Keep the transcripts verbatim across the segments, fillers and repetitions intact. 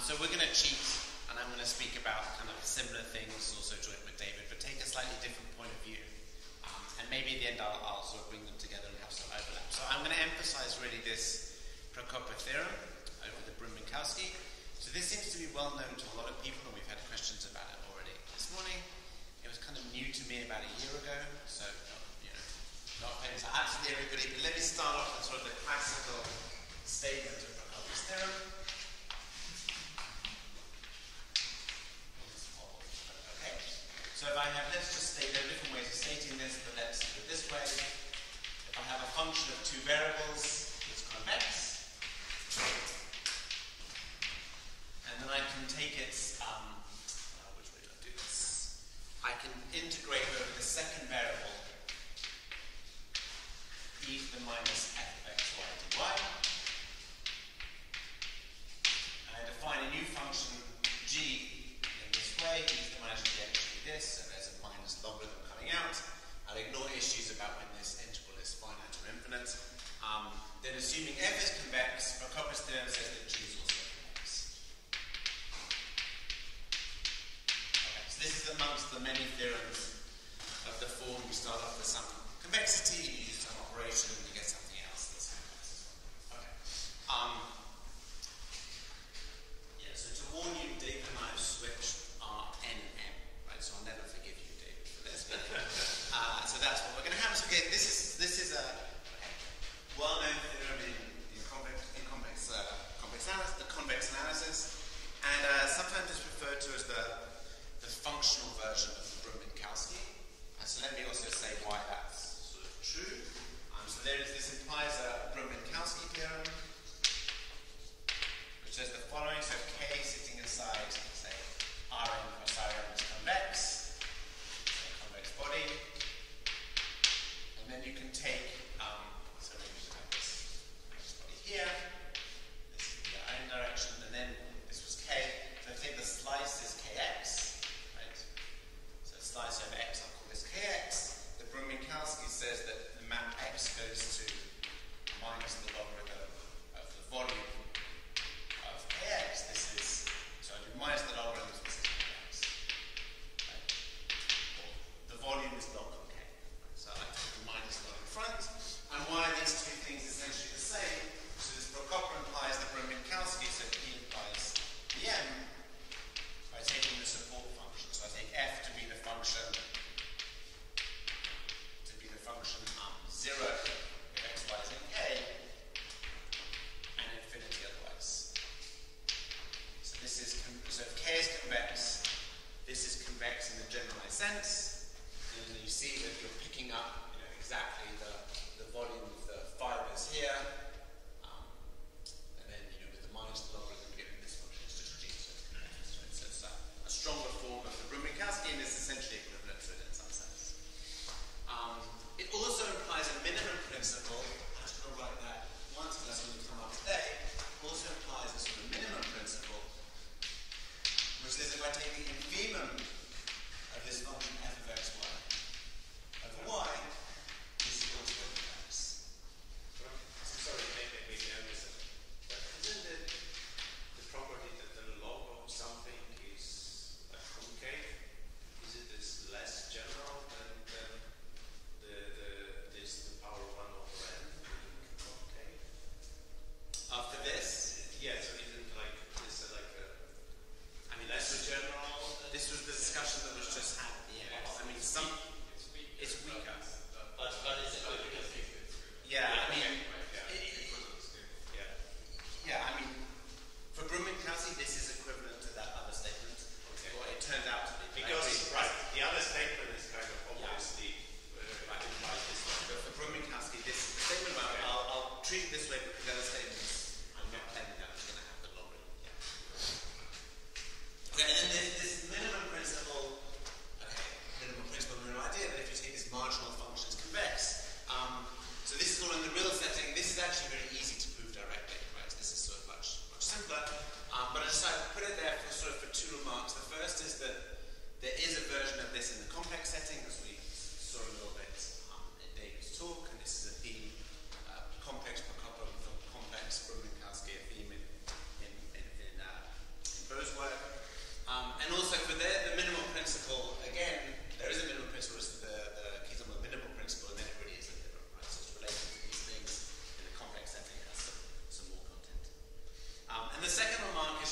so we're going to cheat, and I'm going to speak about kind of similar things, also joint with David, but take a slightly different point of view. Um, and maybe at the end I'll, I'll sort of bring them together and have some overlap. So I'm going to emphasize really this Prokopa theorem over the Brun-Minkowski. So this seems to be well known to a lot of people, and we've had questions about it already this morning. It was kind of new to me about a year ago, so you know, not offending to absolutely everybody, but let me start off with sort of the classical statement of Prokopa's theorem. Okay, so if I have, let's just state, there are different ways of stating this, but let's do it this way. If I have a function of two variables, it's convex, and then I can take its, um, uh, which way do I do this? I can integrate over the second variable e to the minus f of x, y, dy. And I define a new function g in this way, e to the minus dx should be this, so there's a minus logarithm coming out. I'll ignore issues about when this integral is finite or infinite. Um, then assuming f is convex, Prokopa's theorem says that g is also convex. Okay, so this is amongst the many theorems of the form. You start off with some convexity, you use some operation, and you get something else that's convex as well. Okay. Um, yeah, so to warn you, David and I have switched our N M, right? So I'll never forgive you, David, for this. But, uh, so that's what we're going to have. So again, this is this is a well-known theorem in, in convex, in convex, uh, convex analysis, the convex analysis, and uh, sometimes it's referred to as the, the functional version of the Brun-Minkowski. And so let me also say why that's sort of true. Um, so there is, this implies a Brun-Minkowski theorem, which says the following. So K sitting inside, say, Rn plus Rm is convex, a convex body, and then you can take um, so maybe you should have this convex body here. This is the iron direction, and then this was K. So take the slice is Kx, right? So slice over x, I'll call this Kx. The Brun-Minkowski says that the map x goes to minus the logarithm of the volume of Kx. This is, so I do minus the logarithm, this is Kx. Right? The volume is log of K. So I like to put the minus log in front. And why are these two things essentially the same? So this Prokopa implies the Brun-Minkowski, so P implies Bm by taking the support function. So I take f to be the function, to be the function um, zero if x, y is in K, and infinity otherwise. So this is, so if K is convex, this is convex in the generalized sense, and then you see that you're picking up, you know, exactly the, the volume of the fibers here, um, and then, you know, with the minus the logarithm given this function is just g, so it's convex. Right? So it's a, a stronger form of the Brun-Minkowski, and it's essentially equivalent to it in some sense. Um, it also implies a minimum principle. I'm just going to write that once, because that's going to come up today. It also implies a sort of minimum principle, which says if I take the infimum of this function f of x, y over y,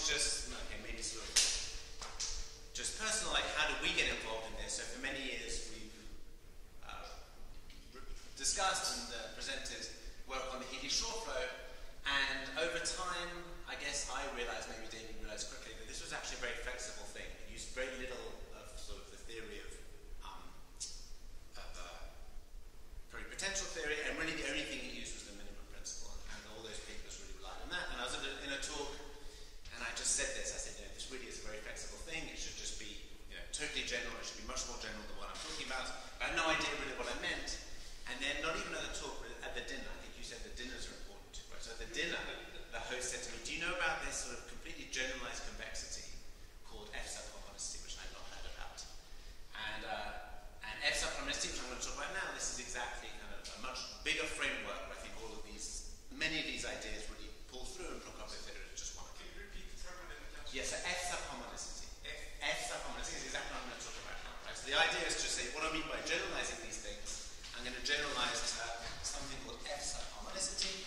just, okay, maybe sort of just personal, like how do we get involved in this? So for many years we've uh, discussed and uh, presented work on the Healy short flow, and over time, I guess I realized, maybe David realized quickly, that this was actually a very flexible thing. It used very little of sort of the theory of, um, of uh, very potential theory, and really the only thing it used was the minimum principle, and all those papers really relied on that. And I was in a, in a talk, and I just said this, I said, you know, this really is a very flexible thing, it should just be, you know, totally general, it should be much more general than what I'm talking about. I had no idea really what I meant, and then not even at the talk, but at the dinner, I think you said the dinners are important, right? So at the dinner, the host said to me, do you know about this sort of completely generalized convexity called F subharmonicity, which I've not heard about? And, uh, and F subharmonicity, which I'm going to talk about now, this is exactly kind of a much bigger framework where I think all of these, many of these ideas really pull through and Prokopiev said it was just one. Can you repeat the term? Yes, so F subharmonicity. F, F subharmonicity is exactly what I'm going to talk about now. Right? So the idea is to say, what I mean by generalizing these things, I'm going to generalize to something called F subharmonicity.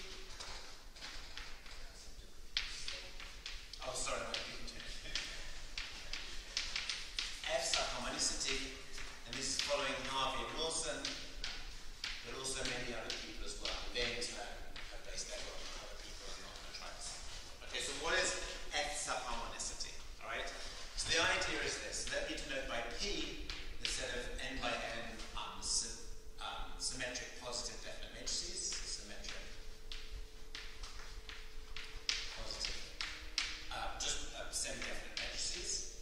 Oh, sorry, my F subharmonicity, and this is following Harvey and Wilson, but also many other people as well. They in turn have based their work on other people, and not going to try this. Okay, so what is F subharmonicity? All right. So the idea is this: let me denote by P the set of n by n um, sy um, symmetric positive definite matrices, symmetric positive. Uh, just uh, semi-definite matrices.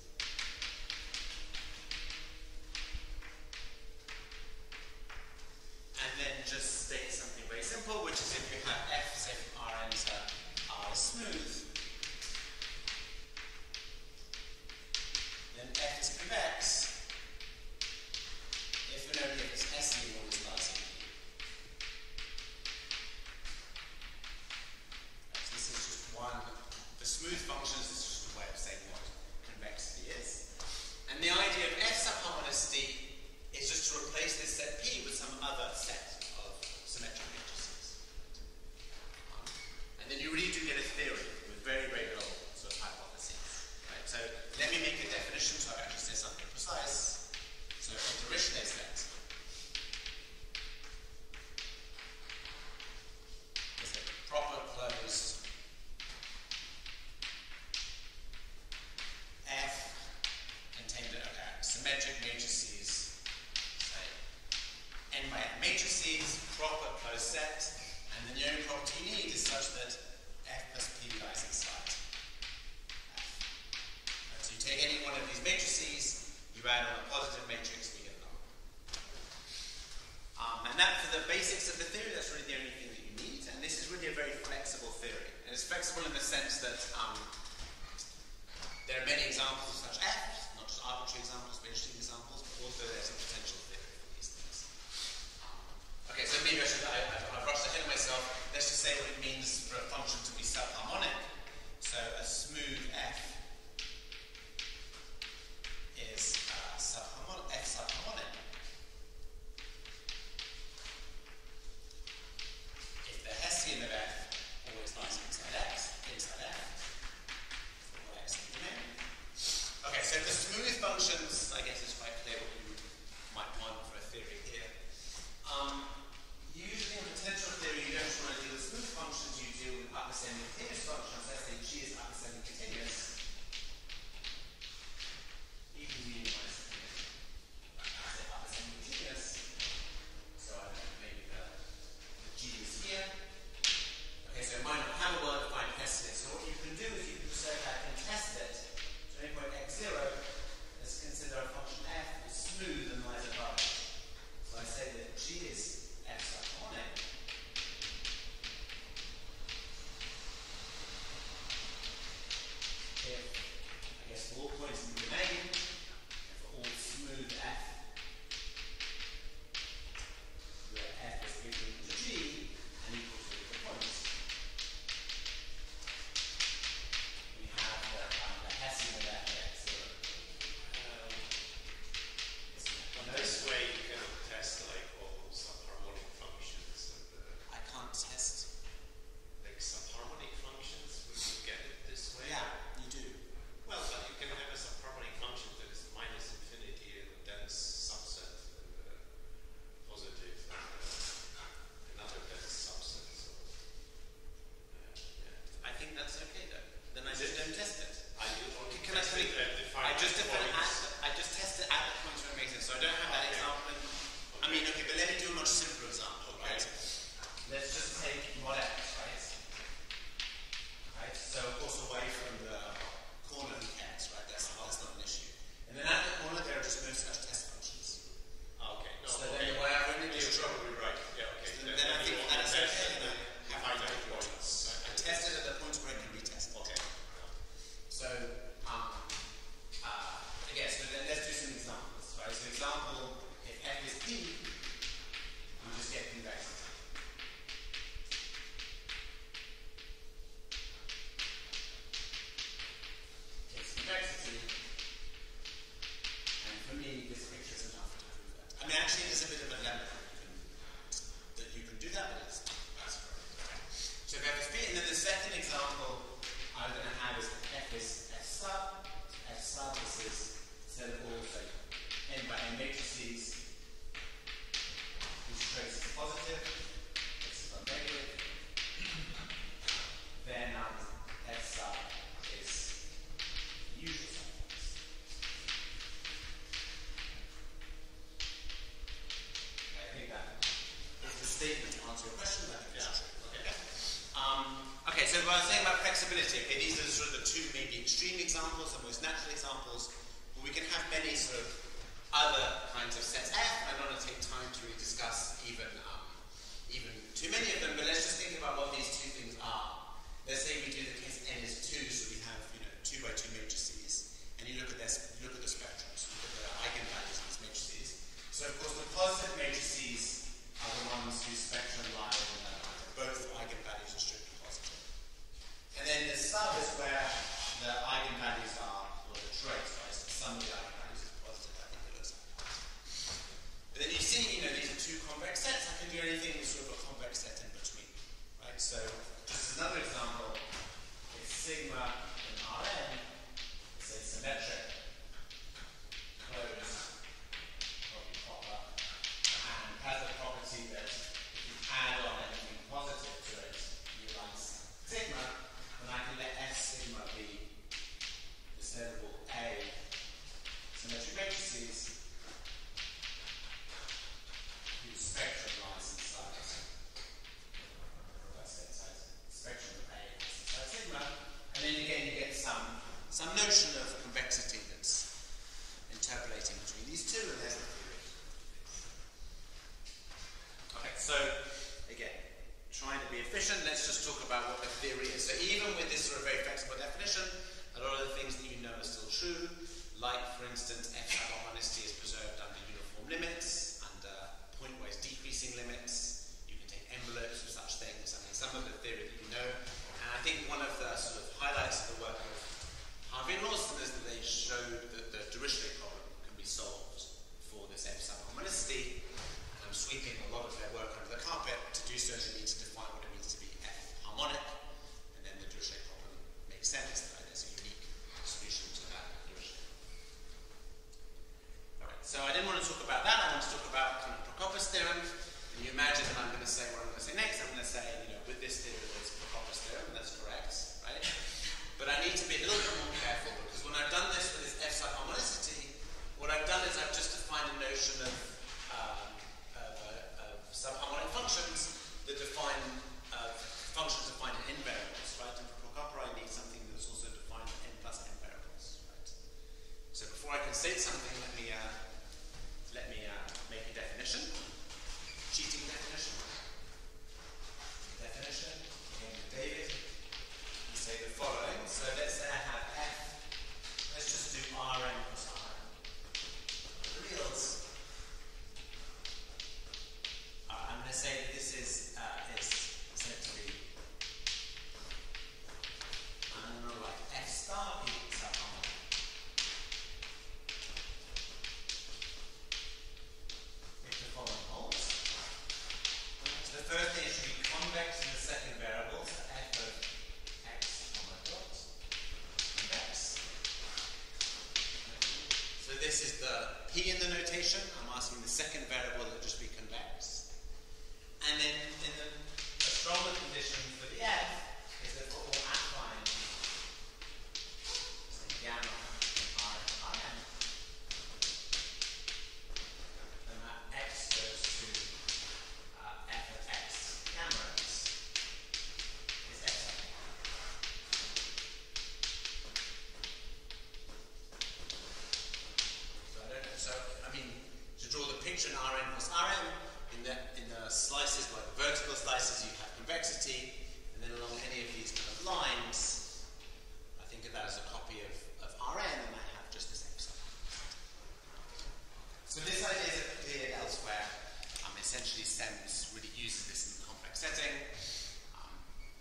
And then just state something very simple, which is if you have F, say from Rn to R is smooth, then F is convex if and only if it's Hessian or is large in P. So this is just one. The smooth functions is just a way of saying what convexity is. And the idea of F subharmonicity is just to replace this set P with some other set of symmetric matrices. Um, and then you really do get a theory with very, very little sort of hypotheses. Right? So let me make a definition so I actually say something precise. So a Dirichlet set is a proper closed F contained okay, symmetric matrices, say n by n matrices, proper closed set, and then the only property you need is such that F plus P lies inside F. Right, so you take any one of these matrices, you add on a positive matrix, and you get a number. Um, and that, for the basics of the theory, that's really the only thing that you need, and this is really a very flexible theory. And it's flexible in the sense that um, there are many examples of such F, not just arbitrary examples, but interesting examples, but also there's a potential theory for these things. Um, okay, so maybe I should, I, I, I've rushed ahead of myself. Let's just say what it means for a function to be subharmonic. So a smooth F is uh, subharmonic, F subharmonic. If the Hessian of F always lies inside X, inside F, or X in the domain. Okay, so for smooth functions, I guess it's quite clear what you might want for a theory here. Um, usually in potential theory, you don't want to deal with smooth functions, you deal with upper semi-continuous functions. Let's say G is upper semi-continuous. Even meaning minus continuous. I say upper semi-continuous. So I think maybe the, the G is here. Okay, so it might not have a well-defined Hessian. So what you can do is you can say I can test it. So any point x zero, let's consider a function f is smooth and lies above it. So I say that G is F subharmonic. If, I guess, for all points in the domain, and for all smooth F, where F is equal to G and equal to the points, we have the, um, the Hessian of F at x zero. Um, this way you can test like all subharmonic functions. And, uh, I can't test. like subharmonic functions, would you get it this way? Yeah, you do. examples, the most natural examples, but we can have many sort of other kinds of sets F. I don't want to take time to really discuss even, um, even too many of them, but let's just think about what these two things are. Let's say we do the case n is two, so we have, you know, two by two matrices, and you look at this, you look at the spectrums, you look at the eigenvalues of these matrices. So of course the positive matrices are the ones whose spectrum lie in the, both eigenvalues are strictly positive. And then the sub is where the eigenvalues are, or the trace, right? So the sum of the eigenvalues is positive. I think it looks like that. But then you see, you know, these are two convex sets. I can do anything with sort of a convex set in between, right? So just another example is sigma in Rn, it's a symmetric, closed, probably proper, and has the property that if you add on anything positive to it, you like sigma, then I can let S sigma be this variable A symmetric matrices whose spectrum lies inside. That's it, so spectrum of A inside sigma, and then again you get some some notion of convexity that's interpolating between these two, and there's the theory. Okay, so again, trying to be efficient, let's just talk about what the theory is. So even with this sort of very flexible definition, a lot of the things that you know are still true, like for instance, F harmonicity is preserved under uniform limits, under pointwise decreasing limits. You can take envelopes of such things. I mean, some of the theory that you know, and I think one of the sort of highlights of the work of Harvey and Lawson is that they showed that the Dirichlet problem can be solved for this F subharmonicity. And I'm sweeping a lot of their work under the carpet. To do so, they need to define what it means to be F harmonic, and then the Dirichlet problem makes sense. That there's a unique solution to that Dirichlet. Alright, so I didn't want to talk about that. I want to talk about kind of Prokopis theorem. And you imagine that I'm going to say what I'm going to say next. I'm going to say, you know, with this theorem, there's Prokopis theorem, and that's correct, right? But I need to be a little bit more careful, because when I've done this with this F subharmonicity, what I've done is I've just defined a notion of, um, of, uh, of subharmonic functions that define uh, functions defined in n variables, right? And for Prokopis, I need something that's also defined in n plus n variables, right? So before I can say something, let me uh, let me uh, make a definition, cheating definition. Definition, again with David. Say the following. So let's say I have F. Let's just do Rn plus Rn. The reals. Uh, I'm going to say that this is uh, is said to be. I'm going to write F star be subharmonic. If the following holds. So the first thing should be convex in the second variable. So F of So this is the P in the notation. I'm asking the second variable to just be convex. And then in the, a stronger condition for the F is that for all affine, so gamma R Rn, then that X goes to uh, F of X gamma X is F sub. So, I mean, to draw the picture in Rn plus Rm, in the, in the slices, like the vertical slices, you have convexity, and then along any of these kind of lines, I think of that as a copy of, of Rn, and I have just this F sub. So this idea is appeared elsewhere. Um, essentially, SEMS really uses this in the complex setting. Um,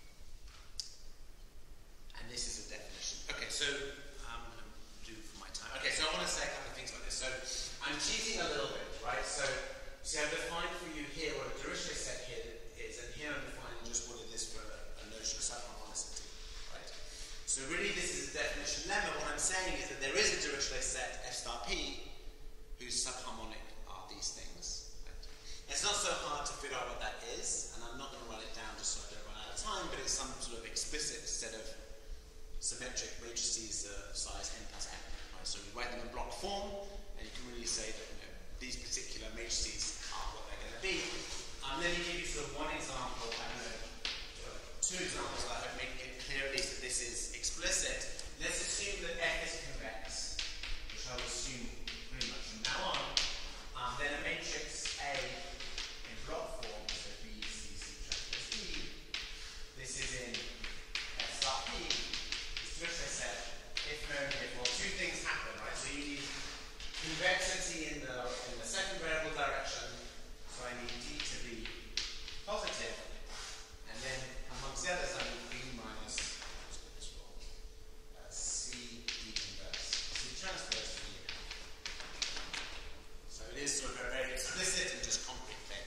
and this is a definition. Okay, so I'm going to do for my time. Okay, so I want to say a couple of things about this. So I'm cheating a little bit, right? So, see, I've defined for you here what a Dirichlet set here is, and here I'm defining just what it is for a, a notion of subharmonicity, right? So really this is a definition lemma. What I'm saying is that there is a Dirichlet set, F star P, whose subharmonic are these things. Right? It's not so hard to figure out what that is, and I'm not going to write it down just so I don't run out of time, but it's some sort of explicit set of symmetric matrices of size n plus n. Right? So we write them in block form, and you can really say that, you know, these particular matrices are what they're going to be. Um, let me give you sort of one example, I don't know, two examples that I hope make it clear at least that this is explicit. let's assume that F is convex, which I will assume pretty much from now on. Um, then a matrix A in block form, so B, C, C transpose E. This is in F star P, is to which I said, if known if, well, two things happen, right? So you need convexity in the in the second variable direction, so I need D to be positive, and then amongst the others I need B minus uh, C D inverse, C transpose E. So it is sort of a very explicit and just concrete thing.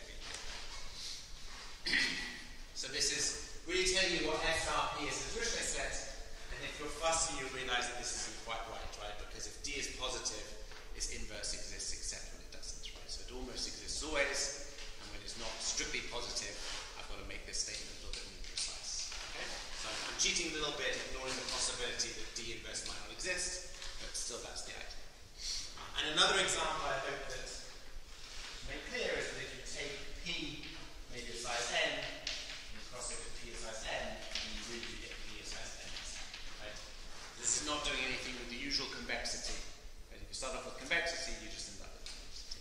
So this is really telling you what F star P is a Dirichlet set, and if you're fussy you realize that this isn't quite right, right? Because if D is positive, its inverse exists except when it doesn't, right? So it almost exists always, and when it's not strictly positive, I've got to make this statement a little bit more precise. Okay? So I'm cheating a little bit, ignoring the possibility that D inverse might not exist, but still that's the idea. And another example I hope that to make clear is that if you take P maybe of size n, and you cross it with P of size n, you really get P of size n, right? This is not doing anything with the usual convexity. If you start off with convexity, you just end up with convexity.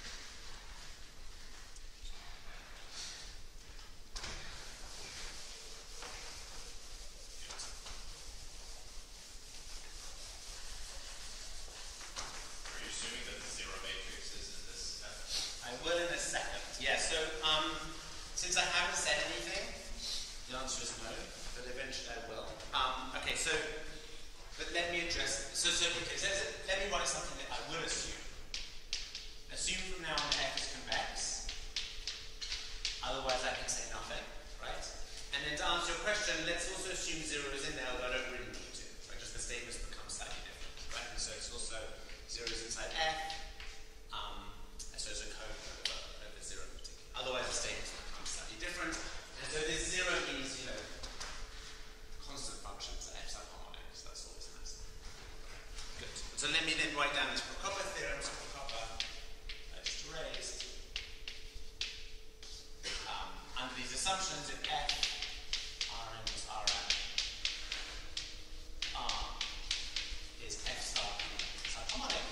Are you assuming that the zero matrix is in this step? I will in a second. Yeah, so um, since I haven't said anything, the answer is no, but eventually I will. Um, okay, so but let me address, so, so okay, so let me write something that I will assume. Assume from now on F is convex, otherwise I can say nothing, right? And then to answer your question, let's also assume zero is in there, although I don't really need to, right? Just the statements become slightly different, right? And so it's also zero is inside F, um, and so it's a code over, over zero in particular. Otherwise the statements become slightly different, and so this zero means, you know, constant functions at F subharmonic. That's all this has. Good. So let me then write down this Prokopov theorem. So Prokopov, I just erased. Um, under these assumptions, if F, Rn is Rn, R is F star subharmonic.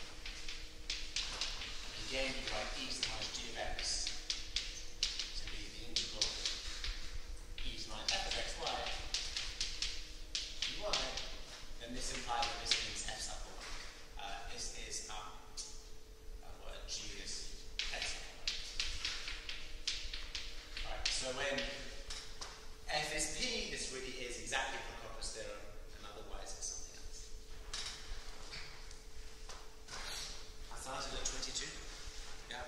Again, you write e to the minus g of x to be the integral e to the minus f of xy. Then this implies that this means F subharmonic. Uh, this is um, uh, what G is F subharmonic. Right. So when F is P, this really is exactly Prokopov's theorem, and otherwise it's something else. I started at twenty-two. Yeah.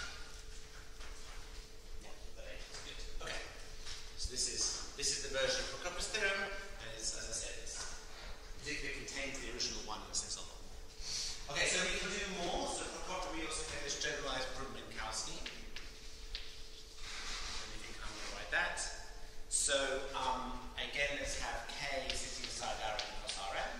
Yeah. That's good. Okay. So this is this is the version of Prokopov's theorem, and it's, as I said, it's it contains the original one and says a lot more. Okay, so we can do more. So for Prokopov, we also get this generalized Brugmann-Minkowski. And we think I'm going to write that. So um, again, let's have K sitting inside Rn plus Rn.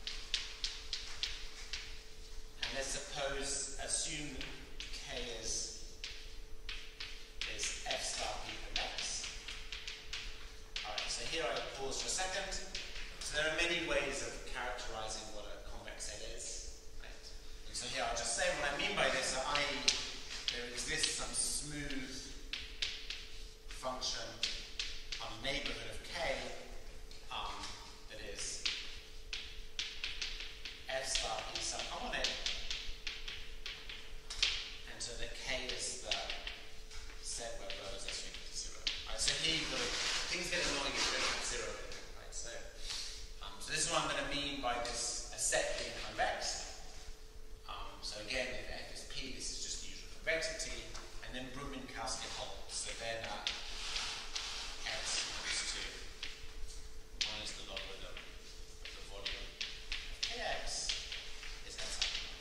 And let's suppose, assume K is, is F star P convex. Alright, so here I pause for a second. So there are many ways of characterizing what a convex set is. Right? And so here I'll just say what I mean by this. So I, there exists some smooth function on the neighborhood of K um, that is F star P subharmonic. And so the K is the set where rho is equal to zero. Right? So here you've got to, things get annoying if you don't have zero in it. Right? So So this is what I'm going to mean by this a set being convex. Um, so again, if F is P, this is just the usual convexity, and then Brugmann-Minkowski holds. So then uh, x equals to minus the logarithm of the volume of kx is F subharmonic.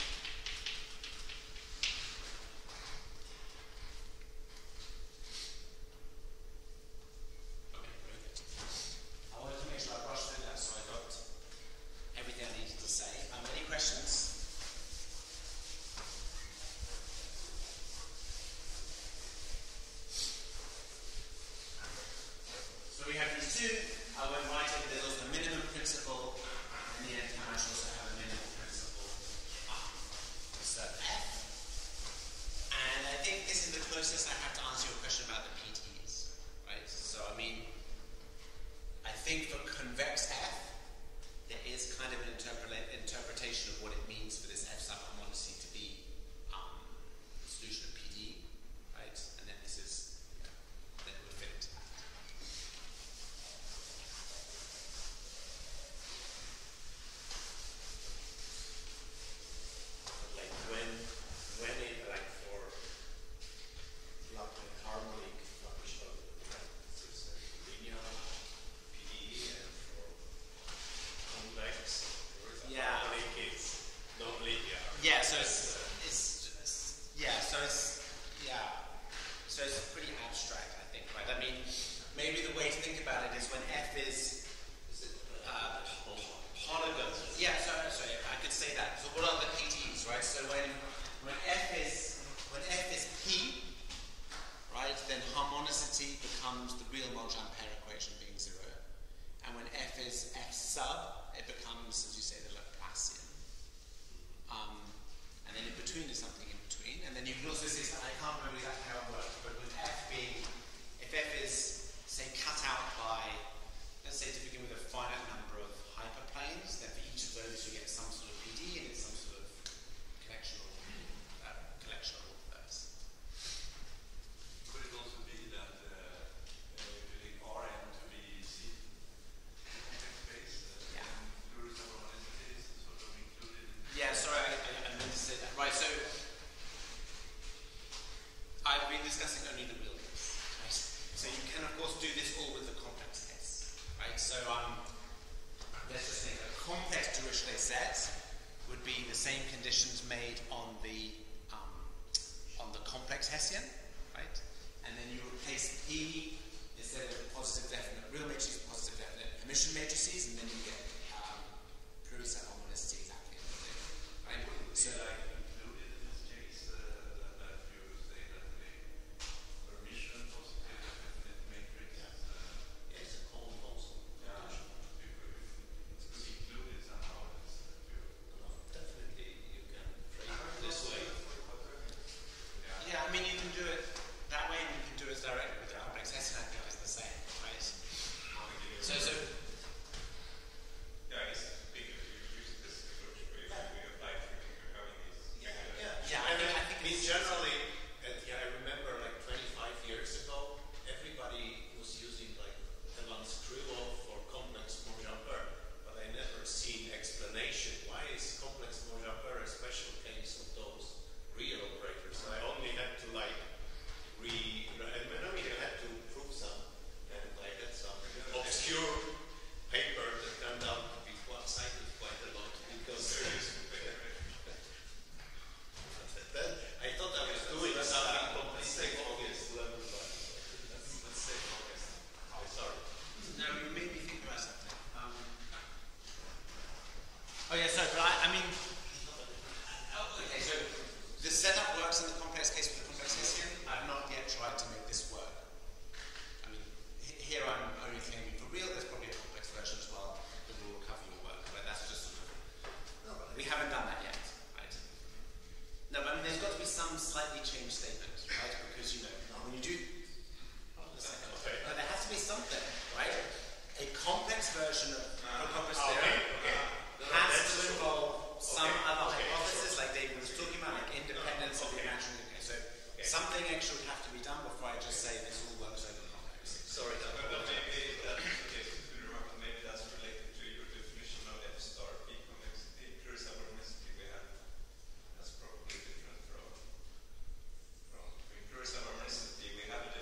Okay, very good. I wanted to make sure I brushed through that so I got everything I needed to say. is kind of an interpre- interpretation of what it means for this F sub homogeneity to be um, a solution of P D E, right? And then this is, then it would fit into that. Like when, when it, like for like an harmonic function, like it's a linear P D E, and for complex, for example, Yeah. harmonic is non-linear. Yeah, so it's, it's, it's yeah, so it's yeah, so it's pretty abstract, I think, right? I mean, maybe the way to think about it is when F is uh, polygon. Yeah, so sorry, I could say that. So what are the P D Es, right? So when when F is when F is P, right, then harmonicity becomes the real Monge-Ampere equation being zero, and when F is F sub, it becomes, as you say, the Laplacian. Um, and then in between is something in between. And then you can also see, I can't remember exactly how it works, but with F being, if F is, say, cut out by, let's say to begin with a finite number of hyperplanes, then for each of those you get some sort of P D E and it's some sort of collection of, uh, collection of all of those. Could it also be that uh, uh, doing R n to be C space uh, Yeah. and fluorescent harmonicity is sort of included in Yeah, sorry, I, I, I meant to say that. Right, so I've been discussing only the real case. Right? So you can, of course, do this all with the complex case. Right? So um, let's just think a complex Dirichlet set would be the same conditions made on the um, on the complex Hessian, right? And then you replace P instead of positive definite real matrices, positive definite emission matrices, and then you get um, pluriset harmonicity exactly the same, right? Would So be like included in this case uh, that, that you say that the permission positive definite matrix uh, Yeah, it's a common constant. yeah, you could, it could be included somehow in this uh, too. No, definitely you can phrase it this way. Yeah. yeah, I mean you can do it that way, and you can do it directly with the complex Hessian. I think is the same, right? So so Yeah, I guess it's big if you use this approach where you we apply for having these. Yeah, bigger- yeah. Yeah, I mean, I think mean, it's- generally, uh, yeah, I remember like twenty-five years ago, everybody was using like Evan's Krylov for complex Monge-Ampere, but I never seen explanation. Why is complex Monge-Ampere a special case of those real operators? I only had to like re, I mean, I had to prove some, and I had some obscure paper that turned out to be quite cited quite a lot because. Then I thought I was doing something completely obvious level, but let's, let's say obvious. I'm sorry. no, you made me think about something. Um, oh yeah, sorry, but I, I mean, okay, so the setup works in the complex case with the complex Hessian. I've not yet tried to make this work. I mean, he- here I'm only claiming for real. There's probably a complex version as well that will recover your work, but that's just sort of, we haven't done that yet, right? No, but I mean, there's got to be some slightly changed statement, right? Because you know, when you do, Okay. no, there has to be something, right? A complex version of Procopio's Okay, theorem okay. No, no, has that's to true. involve some Okay, other okay, hypothesis, sure. like David was talking about, like independence of the Okay. imaginary. Okay, so Okay. something extra would have to be done before I just say this all works over complex. Sorry, that But, but maybe that, okay, to remark, maybe that's related to your definition of F star P complexity, pluriset harmonicity we have. That's probably different from, from, I mean, pluriset harmonicity, we have a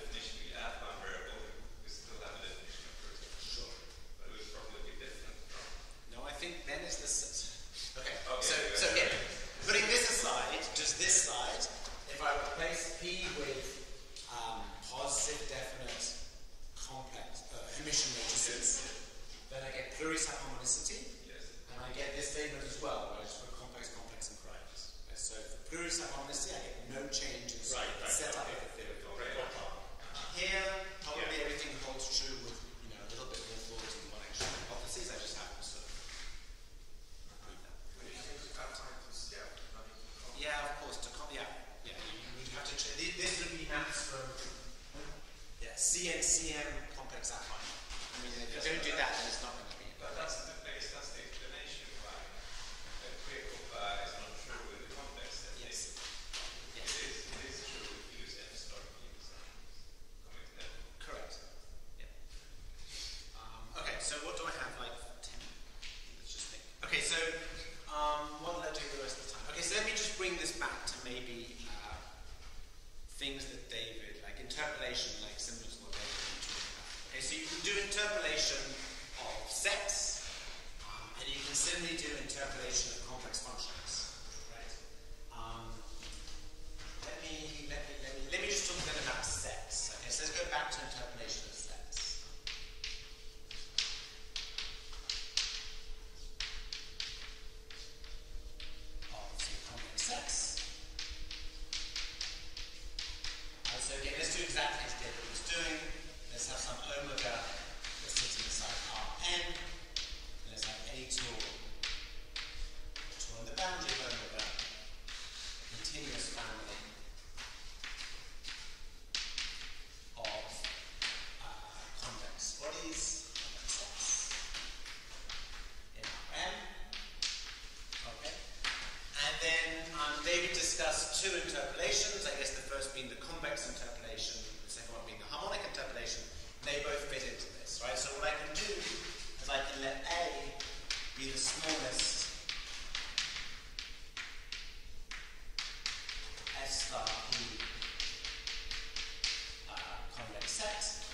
interpolation of complex functions. Right? Um, let me let me let me let me just talk a bit about sets. Okay, so let's go back to interpolation of sets. Of some complex sets. Right, so again, let's do exactly as David was doing. Let's have some omega that's sitting inside Rn. Let's have a tool, a tool in the boundary of omega, a continuous family of uh, convex bodies, convex sets in Rn. Okay. And then um, David discussed two interpolations. I guess the first being the convex interpolation, the second one being the harmonic interpolation. They both fit into this, right? So what I can do is I can let A be the smallest S star P uh, convex set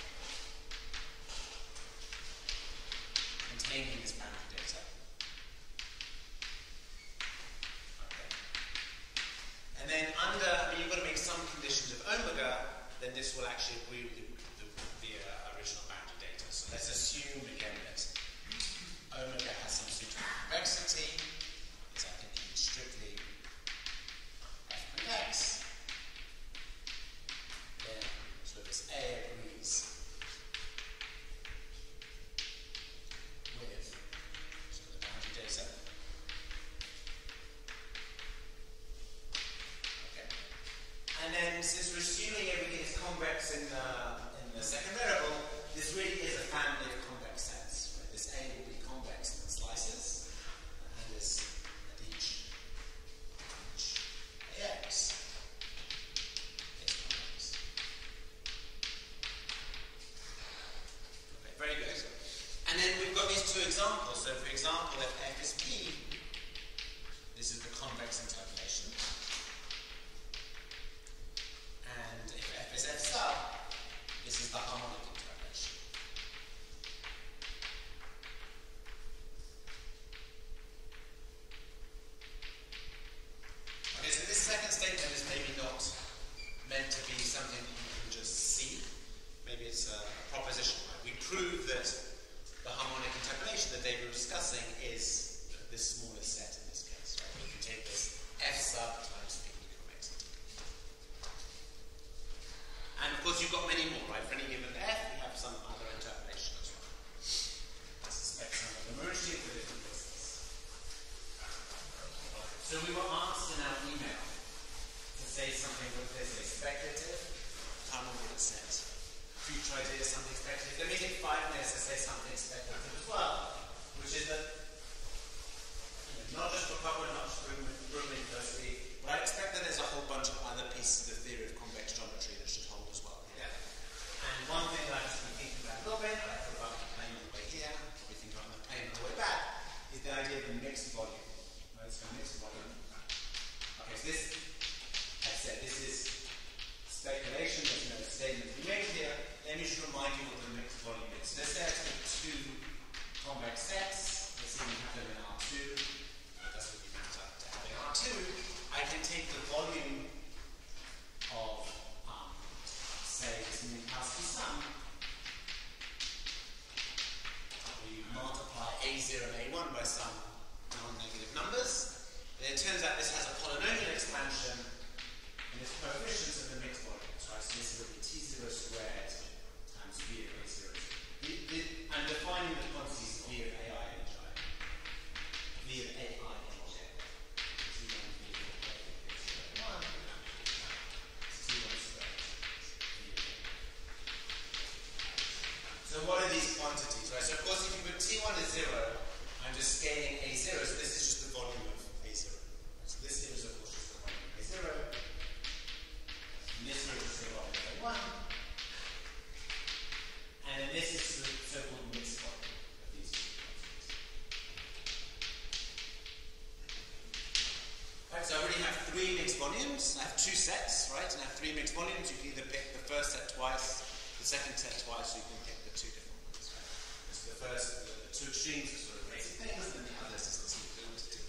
containing this boundary data. Okay. And then under, I mean, you've got to make some conditions of omega, then this will actually agree with the, the, the uh, original boundary data. So let's assume again that omega has some suitable convexity. It's, I think, strictly F convex. Then, so this A agrees with so the boundary data. Okay. And then, since we're assuming everything is convex in the, in the second variable, this really is a family of convex sets. Right? This A will be convex in slices, and this at each, each A X is convex. Okay, very good. And then we've got these two examples. So, for example, if F is P, this is the convex interpolation. And if F is F star, this is the harmonic interpolation. Okay, so this second statement is maybe not meant to be something that you can just see. Maybe it's a, a proposition. Right? We prove that the harmonic interpolation that they were discussing is this smallest set in this case. Right? We can take this F sub times P convex. And of course, you've got many more, right? For any given F, we have some other interpolation as well. I suspect some of them are achieved for different reasons. So we were asked in our email to say something with this, a speculative, I can't remember what it says. Future idea, something speculative. Let me take five minutes to say something speculative as well, which is that, you know, not just for Pablo, not just for Brooklyn University, but I expect that there's a whole bunch of other pieces of the theory of convex geometry that should hold as well. Yeah. And one thing that I've just been thinking about a little bit, I thought about the plane on the way here, we think about the plane on the way back, is the idea of the mixed volume. Right, so mixed volume. Okay, so this, I said, this is speculation, there's no statement to be made here. Let me just remind you what the mixed volume is. So let's say I take two convex sets, let's see if we have them in R two. It doesn't really matter to having R two. I can take the volume of, um, say, this Minkowski sum. We multiply A zero and A one by some non-negative numbers. And it turns out this has a polynomial expansion, and its coefficients of the mixed volumes, right? So this is going to be T zero squared times V of A zero. The, the, I'm defining the quantities V of A I and H I. V of A I and H I. T one, V of A, H one. T one squared. So what are these quantities, right? So of course if you put T one as zero, I'm just scaling A zero, so this is just the volume of A zero. So this here is of course just the volume of A zero. And this here is the volume of A one. And then this is the so-called mixed volume of these two quantities. Right, so I already have three mixed volumes. I have two sets, right? And I have three mixed volumes. You can either pick the first set twice, the second set twice, or you can pick the two different ones. Right? So the first, the, the two extremes are sort of basic things, and then the others is the two quantities.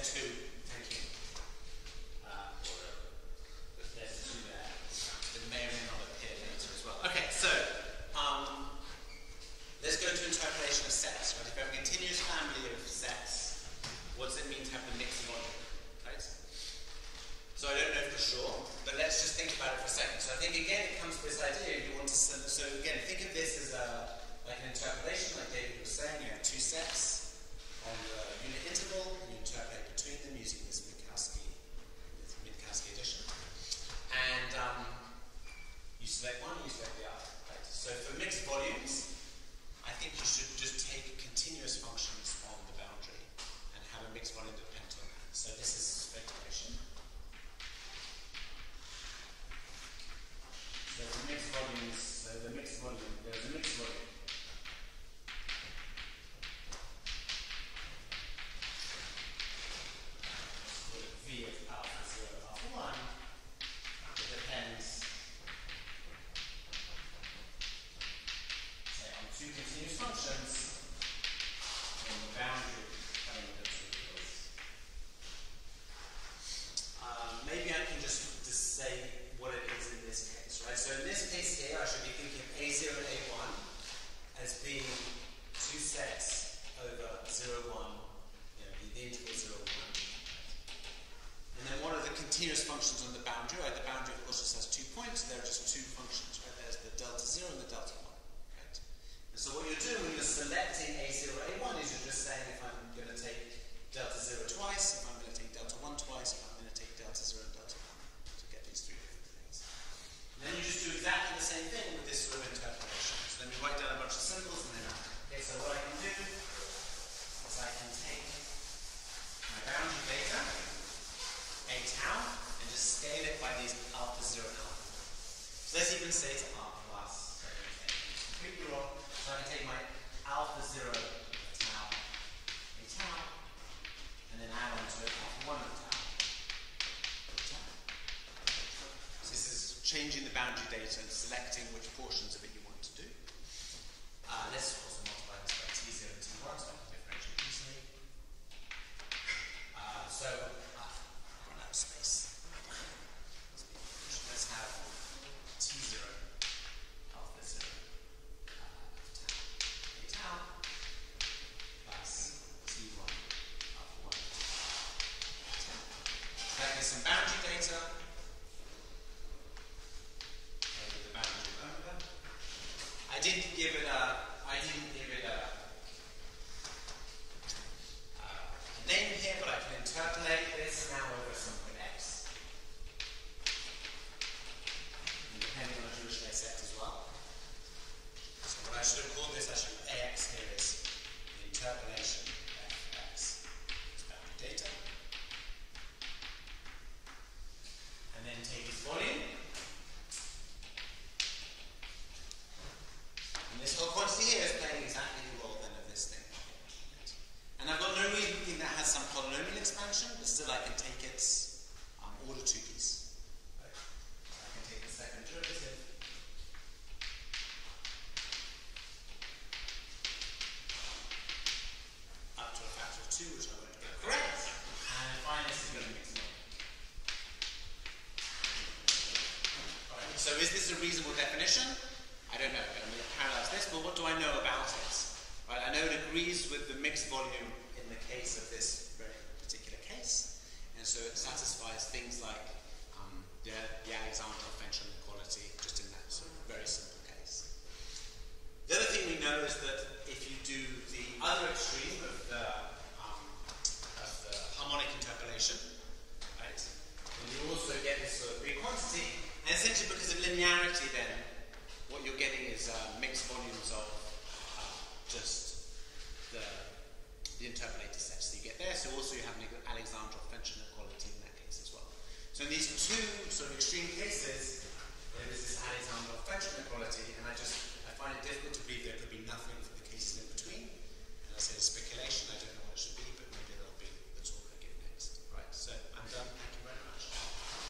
two. Thank you. Uh, there's two there. It may or may not appear later as well. Okay, so um, let's go to interpolation of sets. Right? If you have a continuous family of sets, what does it mean to have the mixed volume? Right? So I don't know for sure, but let's just think about it for a second. So I think again it comes to this idea you want to. So again, think of this as a like an interpolation, like David was saying. You have two sets on the unit interval, and you interpolate between them using this Minkowski, this Minkowski addition. And um, you select one, you select the other. Right? So for mixed volumes, I think you should just take continuous functions on the boundary and have a mixed volume dependent on that. So this is speculation. So the mixed volumes, so the mixed volume, there's a mixed volume. V of alpha zero, alpha one, it depends, say, on two continuous functions on the boundary plane of the um, maybe I can just, just say what it is in this case, right? So in this case here, I should be thinking of A zero and A one as being two sets over zero, one, you know, the, the interval zero, one. And then what are the continuous functions on the boundary? Right, the boundary, of course, just has two points. There are just two functions. Right, there's the delta zero and the delta one. Right. And so what you're doing when you're selecting A zero, A one is you're just saying if I'm going to take delta zero twice, if I'm going to take delta one twice, if I'm going to take delta zero and delta one to get these three different things. And then you just do exactly the same thing with this sort of interpolation. So then we write down a bunch of symbols and then okay. So what I can do is I can take my boundary data, A tau, and just scale it by these alpha zero and alpha one. So let's even say to R plus, so it's completely wrong. So I can take my alpha zero tau, A tau, and then add on to it alpha one of tau, tau. So this is changing the boundary data and selecting which portions of it you want to do. Uh, let's also multiply this by T zero and T one so I can differentiate easily. Uh, so space. Let's have T zero, alpha zero, uh, tau, A tau, plus T one, alpha one, tau. That gives some boundary data. Over the boundary over. I didn't give it a, I didn't give it a, a name here, but I can interpolate this now over some X. And depending on a Jewish set as well. So what I should have called this, I should have A X here is the interpolation of F X is boundary data. And then take its volume. And this whole quantity here is playing exactly the role then of this thing. And I've got no reason to think that has some polynomial expansion, but still I can take its um, order two piece. Right. So I can take the second derivative. Up to a factor of two, which I won't get correct. And finally, this is going to mix it up. Right. So is this a reasonable definition? I don't know. I'm going to parallelize this, but what do I know about it? Right, I know it agrees with the mixed volume in the case of this very particular case, and so it satisfies things like um, the, the Alexander-Fenton inequality, just in that sort of very simple case. The other thing we know is that if you do the other extreme of the, um, of the harmonic interpolation, right, then you also get this sort of Greek quantity, and essentially because of linearity then, what you're getting is uh, mixed volumes of just the, the interpolated sets that you get there. So also you have an Alexander-Fenton inequality in that case as well. So in these two sort of extreme cases, there is this Alexander-Fenton inequality, and I just I find it difficult to believe there